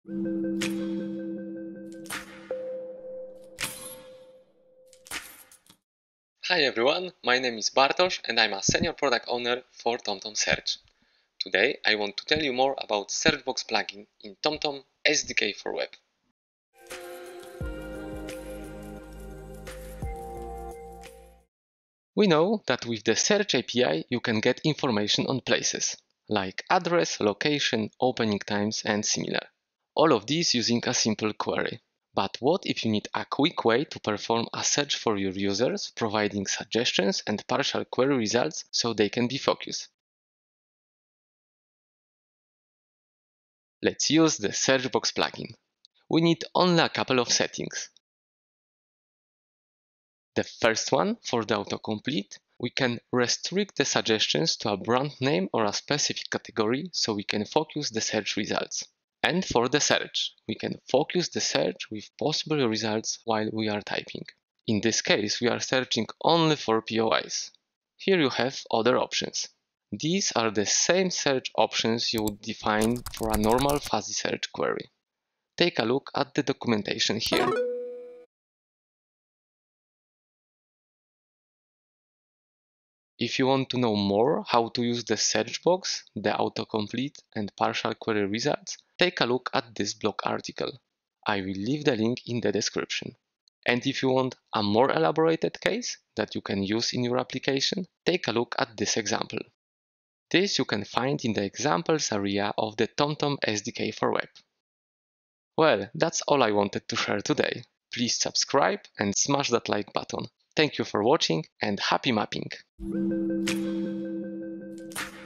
Hi everyone, my name is Bartosz and I'm a Senior Product Owner for TomTom Search. Today I want to tell you more about Search Box plugin in TomTom SDK for Web. We know that with the Search API you can get information on places, like address, location, opening times and similar. All of these using a simple query. But what if you need a quick way to perform a search for your users, providing suggestions and partial query results so they can be focused? Let's use the Search Box plugin. We need only a couple of settings. The first one, for the autocomplete, we can restrict the suggestions to a brand name or a specific category so we can focus the search results. And for the search, we can focus the search with possible results while we are typing. In this case, we are searching only for POIs. Here you have other options. These are the same search options you would define for a normal fuzzy search query. Take a look at the documentation here. If you want to know more how to use the search box, the autocomplete and partial query results, take a look at this blog article. I will leave the link in the description. And if you want a more elaborated case that you can use in your application, take a look at this example. This you can find in the examples area of the TomTom SDK for Web. Well, that's all I wanted to share today. Please subscribe and smash that like button. Thank you for watching and happy mapping!